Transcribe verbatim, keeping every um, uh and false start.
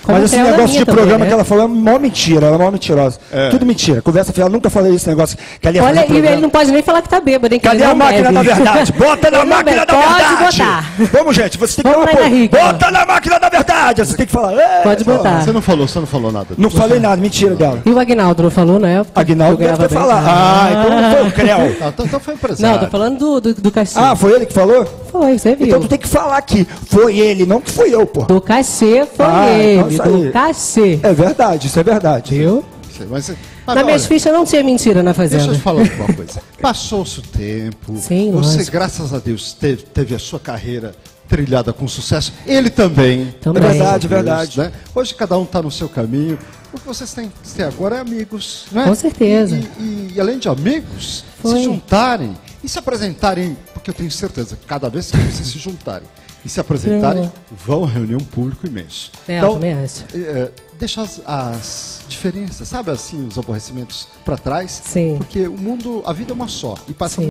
Como Mas esse Creu na negócio minha de também, programa né? que ela falou é mó mentira, ela é mó mentirosa. É. Tudo mentira. Conversa fiada, nunca falei esse negócio. Que ela ia Olha, fazer e programa. ele não pode nem falar que tá bêbado, hein? que Cadê ele a não máquina bebe. da verdade? Bota na Ele não máquina bebe. da Pode verdade! botar. Vamos, gente, você tem que Vamos dar lá, um apoio. Henrique. Bota na máquina da verdade! Você tem que falar. "Ei", Pode fala. botar. Você não falou, você não falou nada. Não falei nada, mentira dela. E o Aguinaldo não falou na época? Aguinaldo Eu deve ganhava ter bem. falado. Ah, então não foi o Creu. Ah, então, então foi empresário. Não, tô falando do, do, do cachê. Ah, foi ele que falou? Foi, você viu. Então tu tem que falar aqui. Foi ele, não que fui eu, pô. Do cachê foi Ah, então ele, isso aí. do cachê. É verdade, isso é verdade. Viu? Sei, mas, mas Na olha, minhas fichas não tinha mentira na deixa eu Fazenda. te falar uma coisa. Passou-se o tempo. Sim, Você, lógico. graças a Deus, teve, teve a sua carreira trilhada com sucesso. Ele também. Também. É verdade, Graças a Deus, verdade. né? Hoje cada um está no seu caminho. O que vocês têm que ter agora é amigos, né? Com certeza. E, e- e além de amigos, Foi. se juntarem e se apresentarem, porque eu tenho certeza que cada vez que vocês se juntarem e se apresentarem, Sim. vão reunir um público imenso. É, eu também acho. é, deixa as, as diferenças, sabe assim, os aborrecimentos para trás. Sim. Porque o mundo, a vida é uma só. E passa Sim.